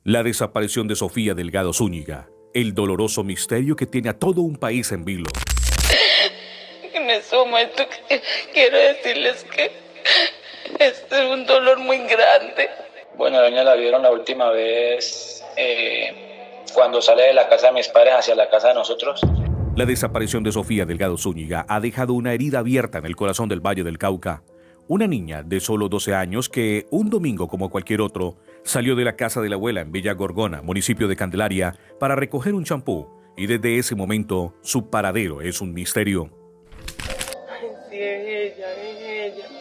La desaparición de Sofía Delgado Zúñiga, el doloroso misterio que tiene a todo un país en vilo. En este momento quiero decirles que es un dolor muy grande. Bueno, a doña la vieron la última vez cuando sale de la casa de mis padres hacia la casa de nosotros. La desaparición de Sofía Delgado Zúñiga ha dejado una herida abierta en el corazón del Valle del Cauca. Una niña de solo 12 años que, un domingo como cualquier otro, salió de la casa de la abuela en Villa Gorgona, municipio de Candelaria, para recoger un champú, y desde ese momento su paradero es un misterio. Ay, sí, es ella, es ella.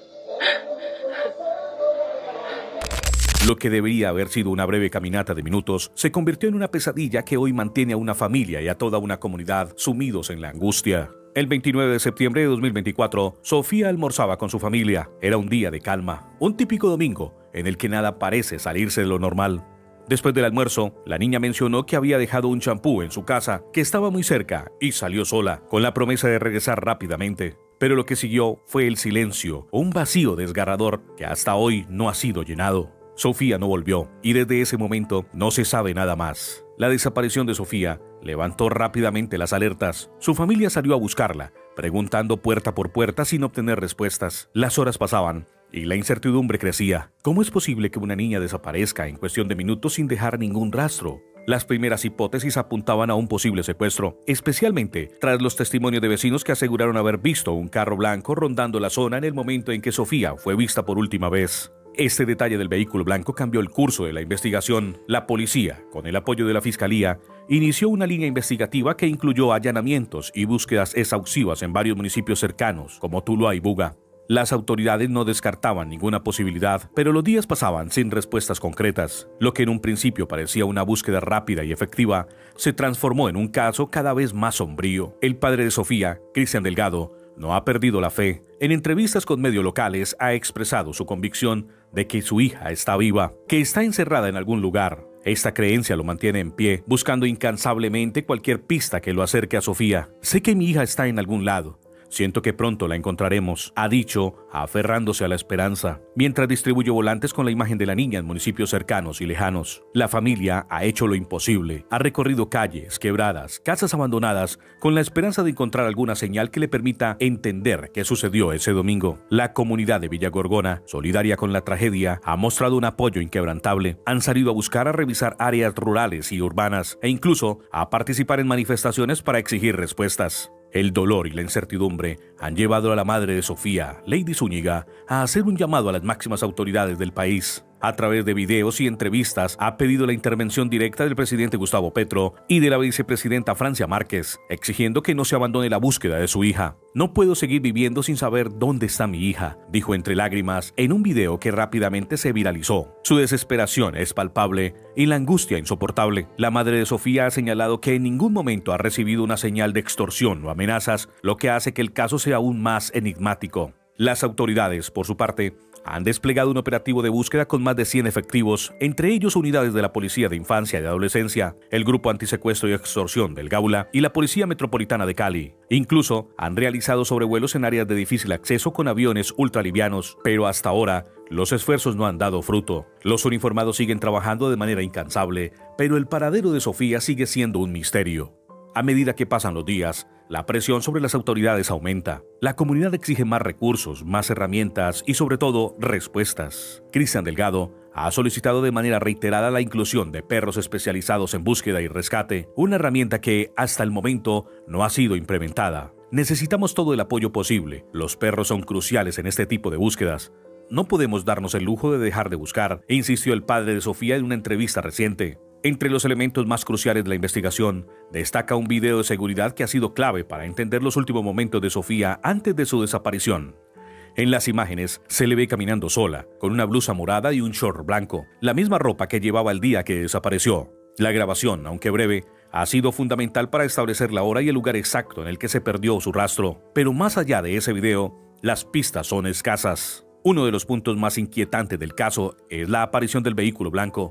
Lo que debería haber sido una breve caminata de minutos se convirtió en una pesadilla que hoy mantiene a una familia y a toda una comunidad sumidos en la angustia. El 29 de septiembre de 2024, Sofía almorzaba con su familia. Era un día de calma, un típico domingo en el que nada parece salirse de lo normal. Después del almuerzo, la niña mencionó que había dejado un champú en su casa, que estaba muy cerca, y salió sola, con la promesa de regresar rápidamente. Pero lo que siguió fue el silencio, un vacío desgarrador que hasta hoy no ha sido llenado. Sofía no volvió, y desde ese momento no se sabe nada más. La desaparición de Sofía levantó rápidamente las alertas. Su familia salió a buscarla, preguntando puerta por puerta sin obtener respuestas. Las horas pasaban y la incertidumbre crecía. ¿Cómo es posible que una niña desaparezca en cuestión de minutos sin dejar ningún rastro? Las primeras hipótesis apuntaban a un posible secuestro, especialmente tras los testimonios de vecinos que aseguraron haber visto un carro blanco rondando la zona en el momento en que Sofía fue vista por última vez. Este detalle del vehículo blanco cambió el curso de la investigación. La policía, con el apoyo de la Fiscalía, inició una línea investigativa que incluyó allanamientos y búsquedas exhaustivas en varios municipios cercanos, como Tuluá y Buga. Las autoridades no descartaban ninguna posibilidad, pero los días pasaban sin respuestas concretas. Lo que en un principio parecía una búsqueda rápida y efectiva, se transformó en un caso cada vez más sombrío. El padre de Sofía, Cristian Delgado, no ha perdido la fe. En entrevistas con medios locales ha expresado su convicción de que su hija está viva, que está encerrada en algún lugar. Esta creencia lo mantiene en pie, buscando incansablemente cualquier pista que lo acerque a Sofía. Sé que mi hija está en algún lado. Siento que pronto la encontraremos, ha dicho, aferrándose a la esperanza, mientras distribuye volantes con la imagen de la niña en municipios cercanos y lejanos. La familia ha hecho lo imposible, ha recorrido calles, quebradas, casas abandonadas, con la esperanza de encontrar alguna señal que le permita entender qué sucedió ese domingo. La comunidad de Villa Gorgona, solidaria con la tragedia, ha mostrado un apoyo inquebrantable. Han salido a buscar, a revisar áreas rurales y urbanas, e incluso a participar en manifestaciones para exigir respuestas. El dolor y la incertidumbre han llevado a la madre de Sofía, Lady Zúñiga, a hacer un llamado a las máximas autoridades del país. A través de videos y entrevistas ha pedido la intervención directa del presidente Gustavo Petro y de la vicepresidenta Francia Márquez, exigiendo que no se abandone la búsqueda de su hija. No puedo seguir viviendo sin saber dónde está mi hija, dijo entre lágrimas en un video que rápidamente se viralizó. Su desesperación es palpable y la angustia insoportable. La madre de Sofía ha señalado que en ningún momento ha recibido una señal de extorsión o amenazas, lo que hace que el caso sea aún más enigmático. Las autoridades, por su parte, han desplegado un operativo de búsqueda con más de 100 efectivos, entre ellos unidades de la Policía de Infancia y Adolescencia, el Grupo Antisecuestro y Extorsión del Gaula y la Policía Metropolitana de Cali. Incluso han realizado sobrevuelos en áreas de difícil acceso con aviones ultralivianos, pero hasta ahora los esfuerzos no han dado fruto. Los uniformados siguen trabajando de manera incansable, pero el paradero de Sofía sigue siendo un misterio. A medida que pasan los días, la presión sobre las autoridades aumenta. La comunidad exige más recursos, más herramientas y sobre todo respuestas. Cristian Delgado ha solicitado de manera reiterada la inclusión de perros especializados en búsqueda y rescate, una herramienta que hasta el momento no ha sido implementada. Necesitamos todo el apoyo posible. Los perros son cruciales en este tipo de búsquedas. No podemos darnos el lujo de dejar de buscar, insistió el padre de Sofía en una entrevista reciente. Entre los elementos más cruciales de la investigación, destaca un video de seguridad que ha sido clave para entender los últimos momentos de Sofía antes de su desaparición. En las imágenes se le ve caminando sola, con una blusa morada y un short blanco, la misma ropa que llevaba el día que desapareció. La grabación, aunque breve, ha sido fundamental para establecer la hora y el lugar exacto en el que se perdió su rastro. Pero más allá de ese video, las pistas son escasas. Uno de los puntos más inquietantes del caso es la aparición del vehículo blanco,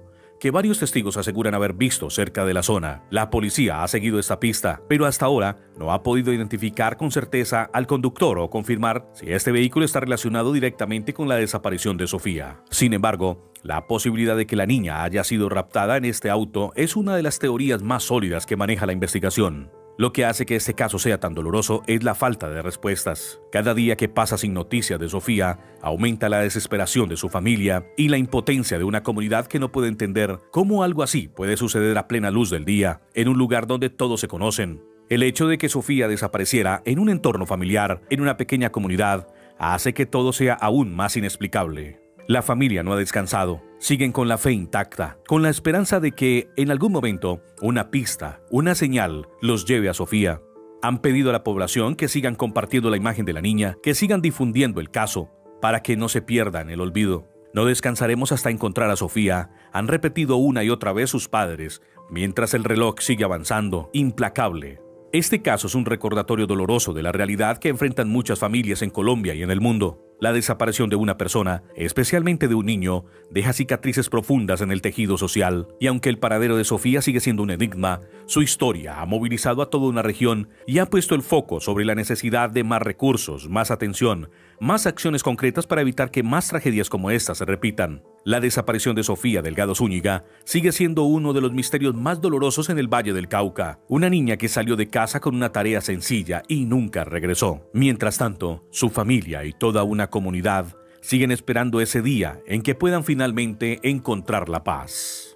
que varios testigos aseguran haber visto cerca de la zona. La policía ha seguido esta pista, pero hasta ahora no ha podido identificar con certeza al conductor o confirmar si este vehículo está relacionado directamente con la desaparición de Sofía. Sin embargo, la posibilidad de que la niña haya sido raptada en este auto es una de las teorías más sólidas que maneja la investigación. Lo que hace que este caso sea tan doloroso es la falta de respuestas. Cada día que pasa sin noticias de Sofía, aumenta la desesperación de su familia y la impotencia de una comunidad que no puede entender cómo algo así puede suceder a plena luz del día, en un lugar donde todos se conocen. El hecho de que Sofía desapareciera en un entorno familiar, en una pequeña comunidad, hace que todo sea aún más inexplicable. La familia no ha descansado, siguen con la fe intacta, con la esperanza de que en algún momento una pista, una señal los lleve a Sofía. Han pedido a la población que sigan compartiendo la imagen de la niña, que sigan difundiendo el caso, para que no se pierda en el olvido. No descansaremos hasta encontrar a Sofía, han repetido una y otra vez sus padres, mientras el reloj sigue avanzando, implacable. Este caso es un recordatorio doloroso de la realidad que enfrentan muchas familias en Colombia y en el mundo. La desaparición de una persona, especialmente de un niño, deja cicatrices profundas en el tejido social, y aunque el paradero de Sofía sigue siendo un enigma, su historia ha movilizado a toda una región y ha puesto el foco sobre la necesidad de más recursos, más atención, más acciones concretas para evitar que más tragedias como esta se repitan. La desaparición de Sofía Delgado Zúñiga sigue siendo uno de los misterios más dolorosos en el Valle del Cauca, una niña que salió de casa con una tarea sencilla y nunca regresó. Mientras tanto, su familia y toda una comunidad siguen esperando ese día en que puedan finalmente encontrar la paz.